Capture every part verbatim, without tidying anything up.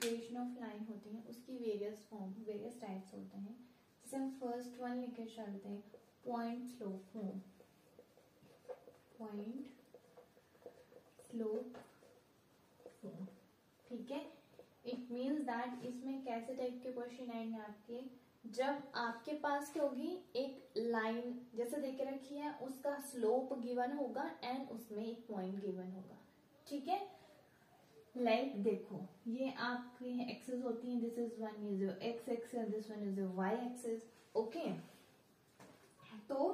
Equation of line होती है उसकी वेरियस फॉर्म वेरियस टाइप्स होते हैं। जैसे हम फर्स्ट वन लेके चलते हैं, point slope form, point slope form, ठीक है। इट मीन्स दैट इसमें कैसे टाइप के क्वेश्चन आएंगे आपके, जब आपके पास क्या होगी, एक लाइन जैसे दे के रखी है, उसका स्लोप गिवन होगा एंड उसमें एक पॉइंट गिवन होगा, ठीक है। लाइक like, देखो ये आपकी एक्सेस होती है, this is one is your X axis, this one is your Y axis, okay. तो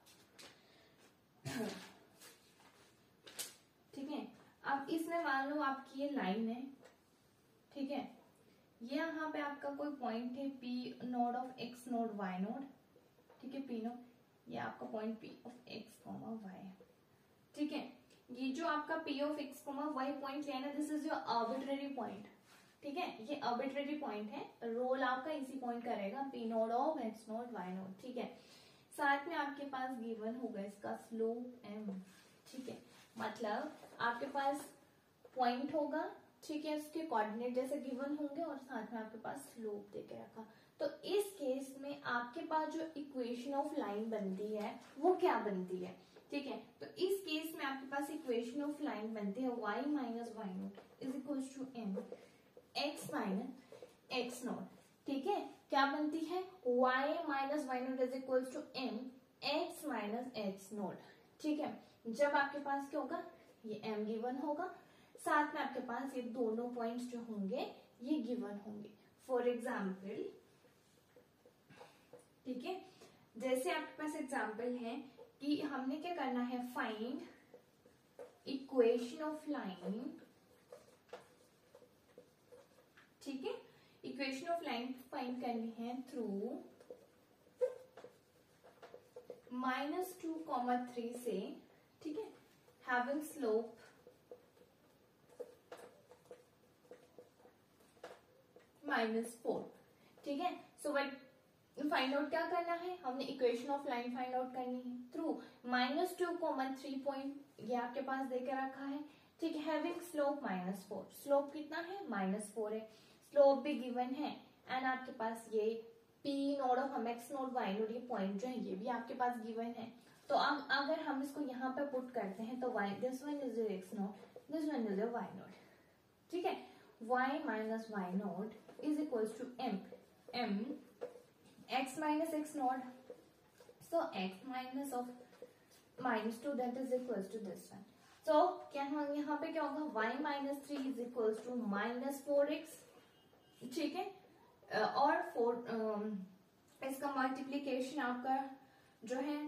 ठीक है, अब इसमें मान लो आपकी ये लाइन है, ठीक है, ये यहाँ पे आपका कोई पॉइंट है P naught of X naught Y naught, ठीक है, पी नोड, ये आपका point P of X comma Y है, ठीक है। ये जो आपका P of X comma Y point लिया ना, this is your arbitrary point, ठीक है, ये आर्बिट्रेरी पॉइंट है, रोल आपका इसी पॉइंट का रहेगा, P naught of X naught Y naught, ठीक है। साथ में आपके पास गिवन होगा इसका स्लोप एम, ठीक है, मतलब आपके पास पॉइंट होगा, ठीक है, उसके कोऑर्डिनेट जैसे गिवन होंगे और साथ में आपके पास स्लोप देके रखा। तो इस केस में आपके पास जो इक्वेशन ऑफ लाइन बनती है वो क्या बनती है, ठीक है। तो इस केस में आपके पास इक्वेशन ऑफ लाइन बनती है y minus Y naught is equal to M X minus X naught, ठीक है। क्या बनती है, y minus Y naught is equal to M X minus X naught, ठीक है। जब आपके पास क्या होगा, ये m गिवन होगा, साथ में आपके पास ये दोनों पॉइंट्स जो होंगे ये गिवन होंगे। फॉर एग्जाम्पल, ठीक है, जैसे आपके पास एग्जाम्पल है कि हमने क्या करना है, फाइंड इक्वेशन ऑफ लाइन, ठीक है, इक्वेशन ऑफ लाइन फाइंड करनी है through minus two comma three से, ठीक है, हैविंग स्लोप माइनस फोर, ठीक है। सो बट फाइंड आउट क्या करना है, हमने equation of line find out करनी है through minus two common three point, ये आपके पास देके रखा है, ठीक है, having slope minus four, slope कितना है, माइनस फोर है, स्लोप भी गिवन है एंड आपके पास ये पी नोड ऑफ हम एक्स नोड वाई नोड, ये पॉइंट जो है ये भी आपके पास गिवन है। तो अब अगर हम इसको यहाँ पे पुट करते हैं तो Y this one is your X naught, this one is your Y naught, ठीक है। y minus Y naught is equals to m m x minus x naught, so x minus of minus two that is equals to this one. So क्या हम यहाँ पे क्या होगा, y minus three is equals to minus four x, ठीक है, और four इसका मल्टीप्लीकेशन आपका जो है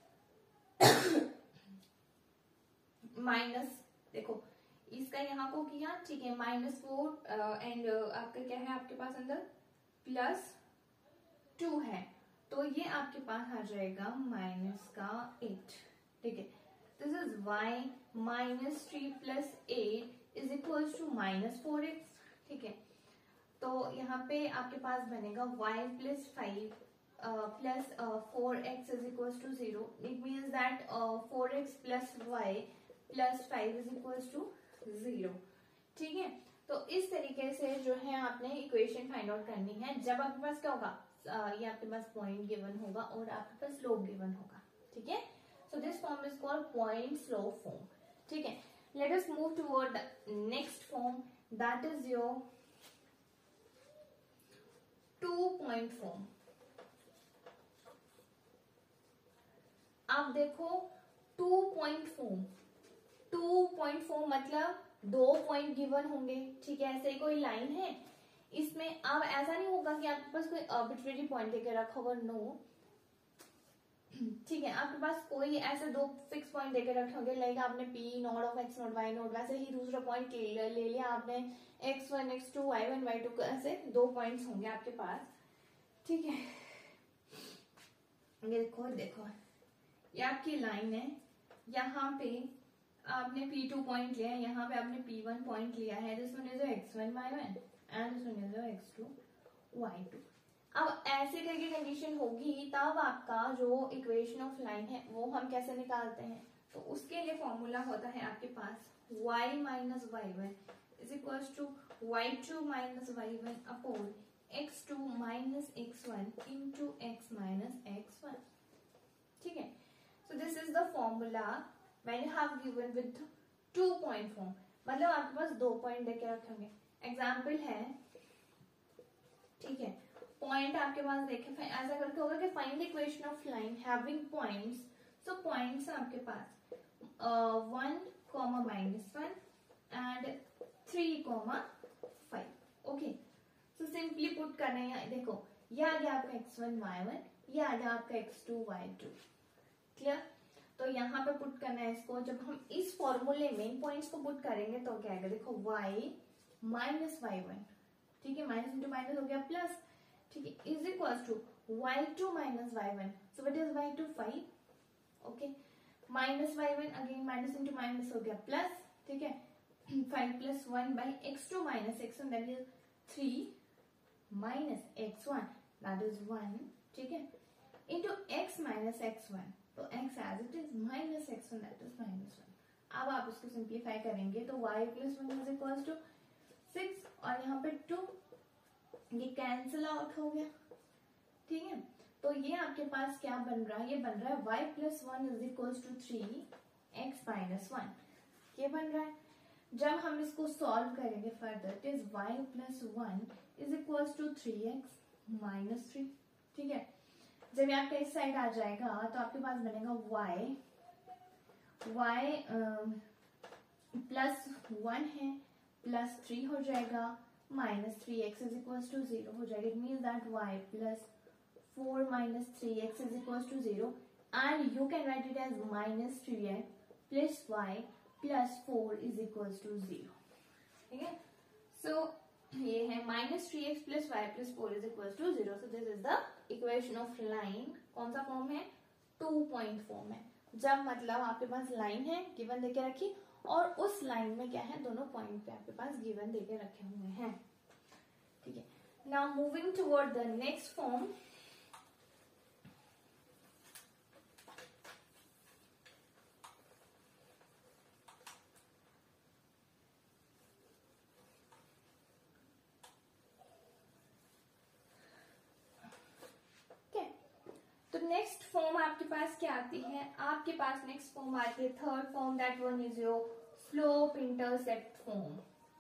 माइनस, देखो इसका यहाँ को किया, ठीक है, माइनस फोर एंड आपका क्या है आपके पास अंदर प्लस टू है, तो ये आपके पास आ जाएगा माइनस का एट, ठीक है। This is y minus three plus eight is equal to minus four X, ठीक है। तो यहाँ पे आपके पास बनेगा y plus five plus four X is equal to zero, it means that four X plus Y plus five is equal to zero, ठीक है। तो इस तरीके से जो है आपने इक्वेशन फाइंड आउट करनी है। जब आपके पास क्या होगा, Uh, ये आपके पास पॉइंट गिवन होगा और आपके पास स्लोप गिवन होगा, ठीक है। So this form is called point slope form, ठीक है। Let us move toward next form, that is your two point form. आप देखो two point form, two point form मतलब दो पॉइंट गिवन होंगे, ठीक है। ऐसे कोई लाइन है, इसमें अब ऐसा नहीं होगा कि आपके पास कोई आर्बिट्रेरी पॉइंट देके रखा होगा, नो, ठीक है। आपके पास कोई ऐसे दो फिक्स पॉइंट देके रखे होंगे, लाइक आपने P naught of X naught Y naught, वैसे ही दूसरा पॉइंट ले, ले लिया आपने X one X two Y one Y two, ऐसे दो पॉइंट्स होंगे आपके पास, ठीक है। ये देखो देखो ये आपकी लाइन है, यहाँ पे आपने पी टू पॉइंट लिया है, यहाँ पे आपने पी वन पॉइंट लिया है, this one is X one Y one and this one is X two Y two. अब ऐसे करके कंडीशन होगी तब आपका जो इक्वेशन ऑफ लाइन है वो हम कैसे निकालते हैं, तो उसके लिए फॉर्मूला होता है आपके पास y minus y one is equal to Y two minus y one upon x two minus x one into x minus x one. ठीक है. So this is the formula मैंने have given with two point form. मतलब आपके पास दो point देके रखे होंगे. Example है, ठीक है, पॉइंट आपके पास देखे ऐसा करके होगा कि find the equation of line having points. So points आपके पास one comma minus one and three comma five. Okay. So simply put करना है. देखो ये आ गया आपका एक्स वन वाई वन, ये आ गया आपका x two Y two. Clear. तो यहाँ पे पुट करना है इसको. जब हम इस फॉर्मूले में पॉइंट्स को पुट करेंगे तो क्या आएगा, देखो y माइनस वाई वन, ठीक है, माइनस इंटू माइनस हो गया प्लस, ठीक है, is equal to Y two minus y one. So what is y two, five. Okay. Minus y one again minus into minus हो गया प्लस, ठीक है, five plus one by x two minus x one that is three minus x one that is one, ठीक है, into x minus x one. तो x as it is minus x one that is minus one. अब आप इसको simplify करेंगे तो y plus one is equals to six और यहाँ पे टू, ये कैंसिल आउट हो गया. ठीक है. तो ये आपके पास क्या बन रहा है, ये बन रहा है y plus one is equals to three x minus one. ये बन रहा है. जब हम इसको सॉल्व करेंगे further it is y plus one is equals to three x minus three. ठीक है. जब ये आपका इस साइड आ जाएगा तो आपके पास बनेगा y y प्लस वन है प्लस थ्री हो जाएगा minus three x is equal to zero हो जाएगा. It means that y plus four minus three x is equal to zero and you can write it as minus three x plus Y plus four is equal to zero. ठीक है. So ये है minus three x plus Y plus four is equal to zero. So this is the equation of line. कौन सा form है, to point form है. जब मतलब आपके पास लाइन है गिवन देके रखी और उस लाइन में क्या है, दोनों पॉइंट पे आपके पास गिवन देके रखे हुए हैं. ठीक है. Now moving toward the next form. Next form आपके पास क्या आती है, आपके पास नेक्स्ट फॉर्म आती है third form. That one is your slope intercept form.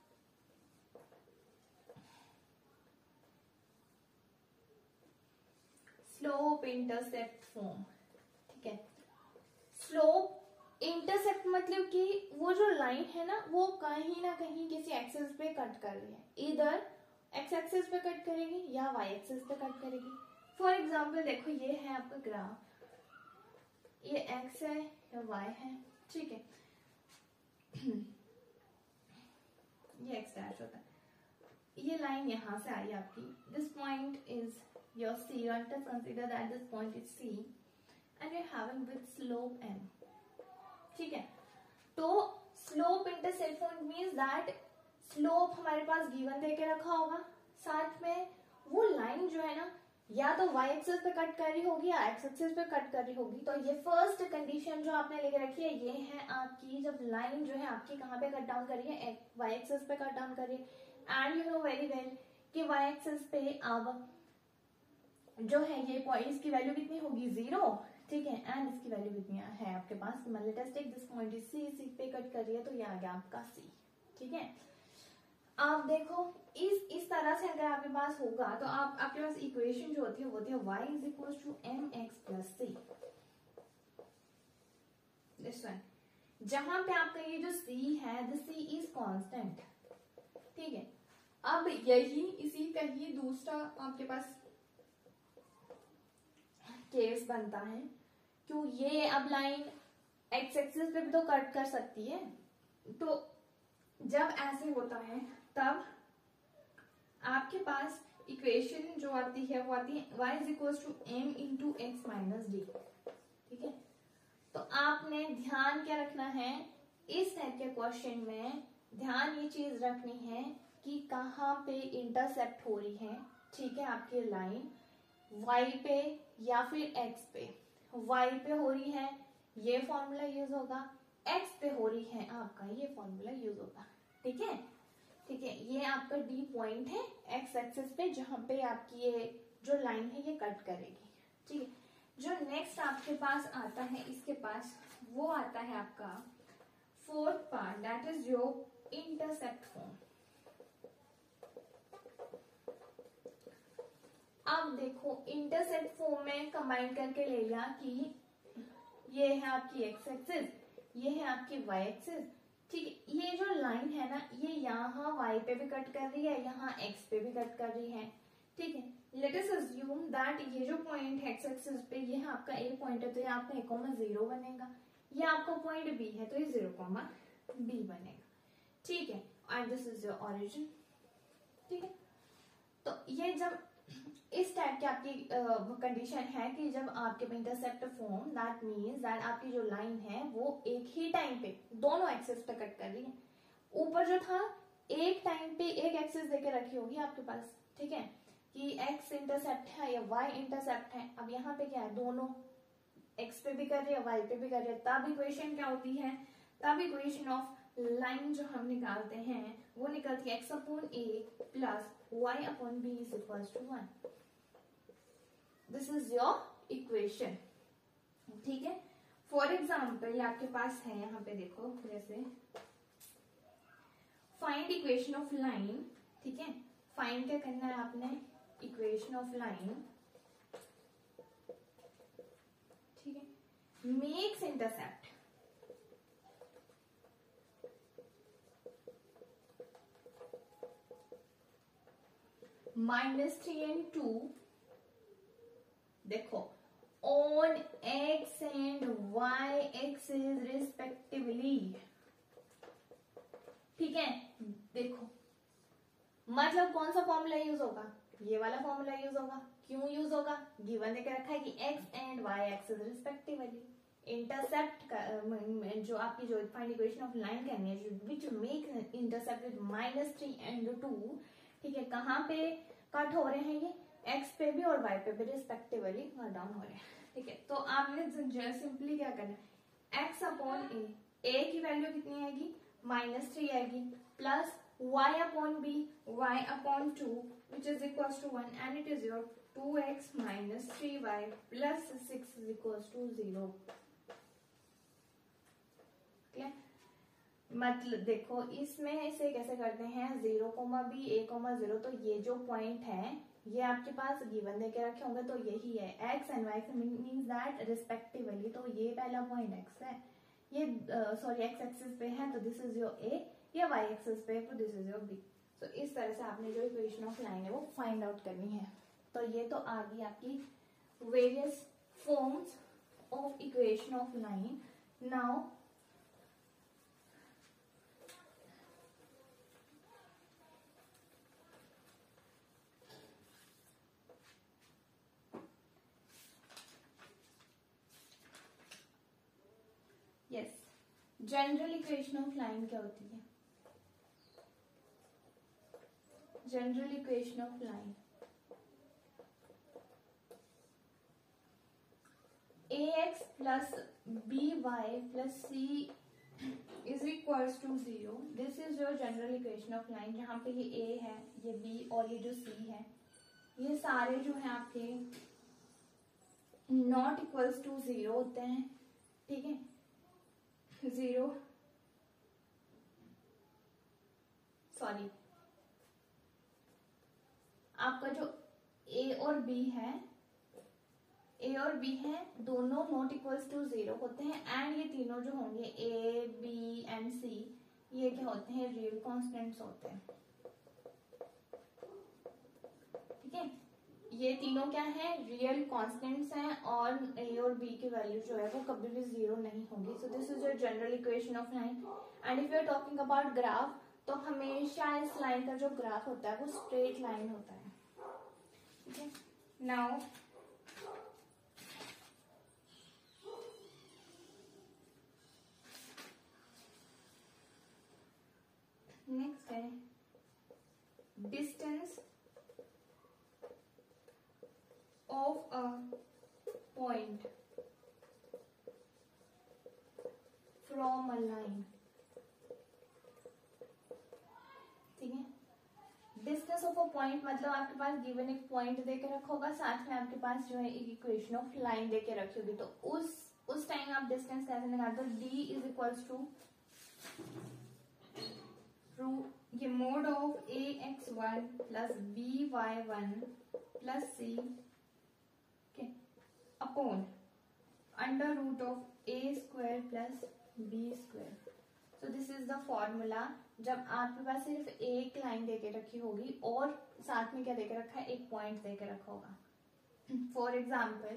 Slope intercept form. ठीक है. स्लोप इंटरसेप्ट मतलब कि वो जो लाइन है ना वो कहीं ना कहीं किसी एक्सिस पे कट कर रही है. इधर एक्स एक्सिस पे कट करेगी या वाई एक्सिस पे कट करेगी. फॉर एग्जाम्पल देखो ये है आपका ग्राफ, ये x है या y है. ठीक है. ये x डैश होता है. ये लाइन यहां से आई आपकी. This point is your c. You have to consider that this point is c and you're having with slope m. ठीक है. तो slope intercept means that slope हमारे पास गिवन देके रखा होगा, साथ में वो लाइन जो है ना या तो y एक्सिस पे कट कर रही होगी या x एक्सिस पे कट कर रही होगी. तो ये फर्स्ट कंडीशन जो आपने लेके रखी है ये है आपकी, जब लाइन जो है आपकी कहाँ पे कट डाउन कर रही है, y एक्सिस पे कट डाउन कर रही है. And you know very well कि y एक्सिस पे अब जो है ये पॉइंट की वैल्यू कितनी होगी, जीरो. ठीक है. एंड इसकी वैल्यू कितनी है आपके पास, let us take this point is c. c पे कट कर रही है तो ये आ गया आपका c. ठीक है. आप देखो इस इस तरह से अगर आपके पास होगा तो आप आपके पास इक्वेशन जो होती है वो होती है y is equal to M x plus c. This one. जहां पे आपका ये जो c है दिस c इज कांस्टेंट. ठीक है. अब यही इसी का ही दूसरा आपके पास केस बनता है. क्यों, ये अब लाइन x एक्सिस पे भी तो कट कर सकती है. तो जब ऐसे होता है तब आपके पास इक्वेशन जो आती है वो आती है y is equal to m into x minus d. ठीक है. तो आपने ध्यान क्या रखना है इस टाइप के क्वेश्चन में, ध्यान ये चीज रखनी है कि कहाँ पे इंटरसेप्ट हो रही है. ठीक है. आपकी लाइन y पे या फिर x पे. y पे हो रही है ये फॉर्मूला यूज होगा, x पे हो रही है आपका ये फॉर्मूला यूज होगा. ठीक है. ठीक है, ये आपका डी पॉइंट है एक्स एक्सिस पे, जहां पे आपकी ये जो लाइन है ये कट करेगी। ठीक है, जो नेक्स्ट आपके पास आता है, इसके पास वो आता है आपका fourth part, that is your intercept form. अब देखो इंटरसेप्ट फॉर्म में कंबाइन करके ले लिया कि ये है आपकी एक्स एक्सिस, ये है आपकी वाई एक्सिस। ठीक है, ये जो लाइन है ना, ये यहाँ वाई पे भी कट कर रही है, यहाँ एक्स पे भी कट कर रही है। ठीक है, लेट अस अज्यूम दैट ये जो पॉइंट है एक्स एक्सिस पे, ये है आपका ए पॉइंट है, तो ये आपका ए कॉमा जीरो बनेगा। ये आपका पॉइंट बी है, तो ये जीरो कॉमा बी बनेगा। ठीक है, and this is your origin. ठीक है, तो ये जब इस टाइप की आपकी कंडीशन uh, है कि जब आपके intercept form, that means that आपकी जो लाइन है वो एक ही टाइम पे दोनों एक्सिस पे कट कर रही है। ऊपर जो था एक टाइम पे एक एक्सिस देके रखी होगी आपके पास, ठीक है, कि एक्स इंटरसेप्ट है या वाई इंटरसेप्ट है। अब यहाँ पे क्या है, दोनों एक्स पे भी कर रही है, वाई पे भी कर रही है। तब इक्वेशन क्या होती है, तब इक्वेशन ऑफ लाइन जो हम निकालते हैं वो निकलती है x upon a plus y upon b is equal to one. This is your equation. ठीक है, फॉर एग्जाम्पल आपके पास है, यहाँ पे देखो, जैसे फाइंड इक्वेशन ऑफ लाइन। ठीक है, फाइंड क्या करना है आपने, इक्वेशन ऑफ लाइन। ठीक है, makes intercept minus three and two, देखो on x and y axis respectively. ठीक है, देखो मतलब कौन सा फॉर्मूला यूज होगा, ये वाला फॉर्मूला यूज होगा। क्यों यूज होगा, गिवन देकर रखा है कि x and y axis respectively. Intercept का जो आपकी जो फाइंड इक्वेशन ऑफ लाइन करनी है, which make intercept with minus three and two. ठीक है, कहाँ पे कट हो रहे हैं, ये एक्स पे भी और वाई पे भी रिस्पेक्टिवली कट डाउन हो रहे हैं। ठीक है, तो आपने सिंपली क्या करना है, एक्स अपॉन ए, ए की वैल्यू कितनी आएगी, माइनस थ्री आएगी, plus y upon b, y upon two, which is equals to one, and it is your two x minus three y plus six is equals to zero. Clear? मतलब देखो इसमें इसे कैसे करते हैं, zero comma b, a comma zero. तो ये जो पॉइंट है ये आपके पास गिवन देके रखे होंगे, तो यही है x and y means that respectively. तो ये पहला पॉइंट एक्स है, ये सॉरी एक्स एक्सिस पे है, तो दिस इज योर ए, या वाई एक्सिस पे तो दिस इज योर बी। तो इस तरह से आपने जो इक्वेशन ऑफ लाइन है वो फाइंड आउट करनी है। तो ये तो आ गई आपकी various forms of equation of line. Now yes, general equation of line क्या होती है, general equation of line a x plus b y plus c is equals to zero. This is your general equation of line, जहां पे ये ए है, ये B और ये जो सी है, ये सारे जो है आपके नॉट इक्वल्स टू जीरो होते हैं। ठीक है, जीरो सॉरी आपका जो ए और बी है, ए और बी है, दोनों नॉट इक्वल्स टू जीरो होते हैं। एंड ये तीनों जो होंगे ए बी एंड सी, ये क्या होते हैं, रियल कॉन्स्टेंट्स होते हैं। ठीक है, ये तीनों क्या है, रियल कॉन्स्टेंट्स हैं, और ए और बी की वैल्यू जो है वो कभी भी जीरो नहीं होगी। So this is your general equation of line. And if you are talking about graph, तो हमेशा इस लाइन का जो ग्राफ होता है वो स्ट्रेट लाइन होता है। ठीक है, नाउ नेक्स्ट है distance of a point from a line. ठीक है, पॉइंट मतलब आपके पास गिवन एक पॉइंट देके रखा होगा, साथ में आपके पास जो है एक इक्वेशन ऑफ लाइन देके रखी होगी, तो उस उस टाइम आप डिस्टेंस कैसे निकालते हो? डी इज इक्वल्स टू ये mod of a x one plus b y one plus c upon under root of a square plus B square. So this is the formula जब आपके पास सिर्फ एक line देके रखी होगी और साथ में क्या देके रखा है? एक पॉइंट देके रखा होगा। For example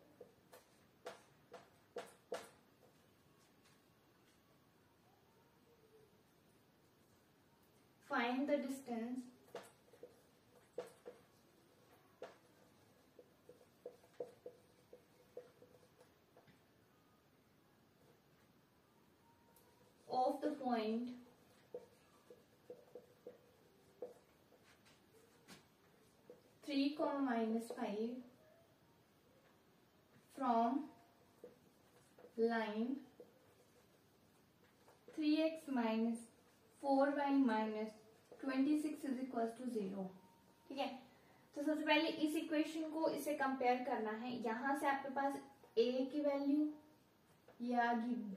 find the distance of the point three comma minus five from line three x minus four y minus twenty-six is equals to zero। ठीक है, तो सबसे पहले इस इक्वेशन को इसे कंपेयर करना है। यहां से आपके पास a की वैल्यू या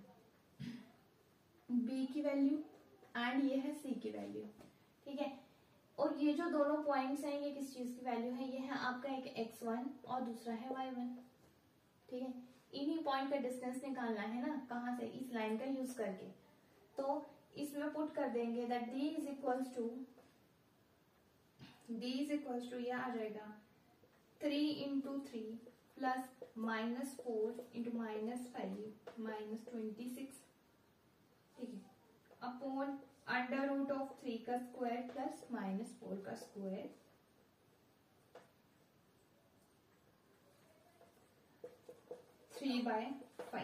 b की वैल्यू एंड ये है c की वैल्यू। ठीक है, और ये जो दोनों पॉइंट्स हैं ये किस चीज की वैल्यू है? ये है आपका एक एक्स वन और दूसरा है वाई वन। ठीक है, इन्हीं पॉइंट का डिस्टेंस निकालना है ना, कहाँ से? इस लाइन का यूज करके। तो इसमें पुट कर देंगे दैट d इज इक्वल्स टू d इज इक्वल्स टू ये आ जाएगा three into three plus minus four into minus five minus twenty six. ठीक है, upon under root of three का स्क्वायर प्लस माइनस फोर का square three by five.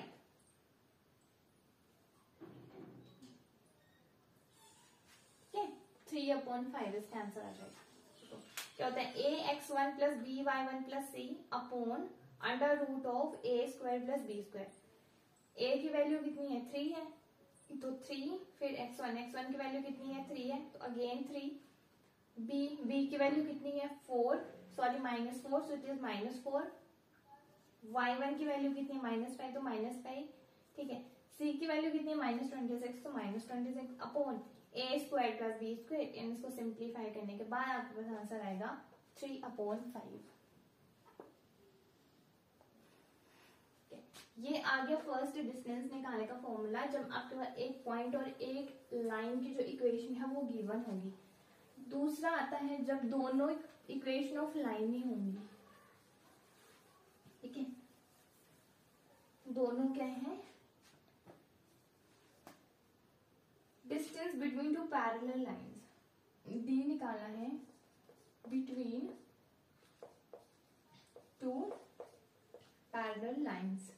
Three upon five इसका answer आ जाएगा। तो क्या होता है? A x one plus b y one plus c upon under root of a square plus B square. A की value कितनी है? थ्री है, तो थ्री, फिर एक्स वन एक्स वन की वैल्यू कितनी है? थ्री है, तो अगेन थ्री। बी बी की वैल्यू कितनी है? Four, sorry minus four, so it is minus four. Y one की वैल्यू कितनी है? माइनस फाइव, तो माइनस फाइव। ठीक है, सी की वैल्यू कितनी है? माइनस ट्वेंटी सिक्स, तो minus twenty six upon A square plus B square. इसको सिंप्लीफाई करने के बाद आपके पास आंसर आएगा थ्री अपॉन फाइव। ये आ गया फर्स्ट डिस्टेंस निकालने का फॉर्मूला जब आपके पास एक पॉइंट और एक लाइन की जो इक्वेशन है वो गिवन होगी। दूसरा आता है जब दोनों इक्वेशन ऑफ लाइन ही होंगी। ठीक है, दोनों क्या है? Distance between two parallel lines. D निकाला है बिटवीन टू पैरेलल लाइंस।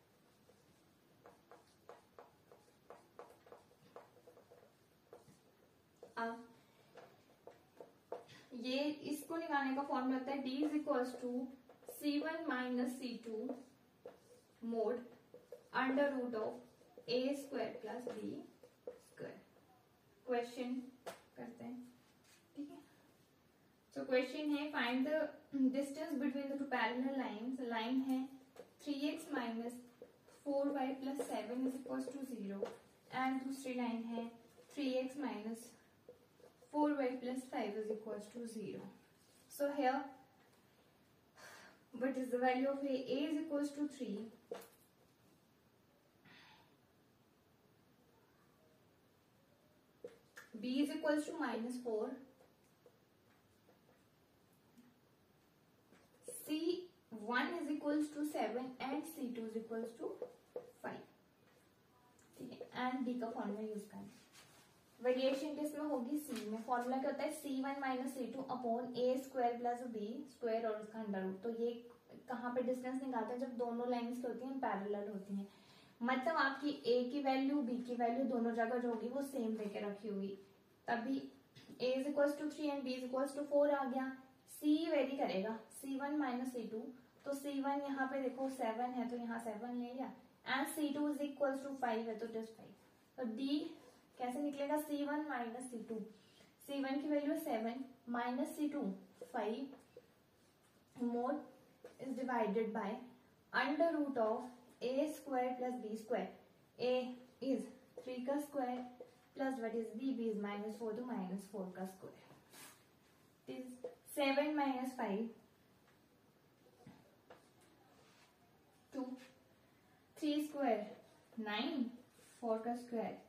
अब ये इसको निकालने का फॉर्मूला होता है d is equals to c one minus C two mod under root of a square plus B square. Question करते हैं। ठीक है, सो क्वेश्चन है find the distance between the two parallel lines. Line है three x minus four y plus seven is equals to zero and दूसरी line है three x minus four y plus five is equals to zero. So here, what is the value of a? A is equals to three. B is equals to minus four. C one is equals to seven and C two is equals to five. ठीक है, and D का formula use करें। Variation किसमें होगी? C में। Formula क्या होता है? C one minus C two upon A square plus B square और उसका अंडर रूट। तो ये कहाँ पे डिस्टेंस निकालते हैं? जब दोनों लाइंस होती हैं पैरेलल होती हैं, मतलब आपकी ए की वैल्यू बी की वैल्यू दोनों जगह जो होगी वो सेम देके रखी होगी, तभी a is equals to three and b is equals to four आ गया। सी वेरी करेगा, सी वन माइनस सी टू, तो सी वन यहाँ पे देखो सेवन है तो यहाँ सेवन ले लिया and c two is equals to five है तो जस्ट फाइव। तो डी कैसे निकलेगा? सी वन माइनस सी टू। सी वन की वैल्यू है seven minus C two five more is divided by under root of a square plus B square. A is three का square plus what is b, b is minus four तो minus four का square is seven minus five two, three square nine, four का square